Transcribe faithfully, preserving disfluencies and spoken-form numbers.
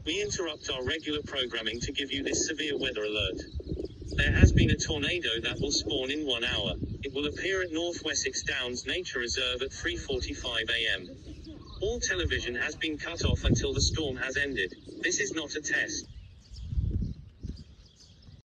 We interrupt our regular programming to give you this severe weather alert. There has been a tornado that will spawn in one hour. It will appear at North Wessex Downs Nature Reserve at three forty-five a m All television has been cut off until the storm has ended. This is not a test.